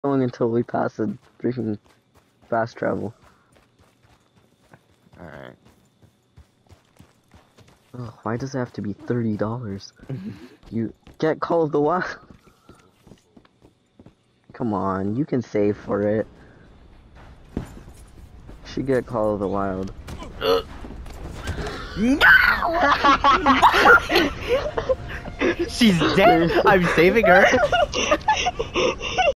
Going until we pass the freaking fast travel. Alright. Ugh, why does it have to be $30? You get Call of the Wild. Come on, you can save for it. Should get Call of the Wild. She's dead! I'm saving her!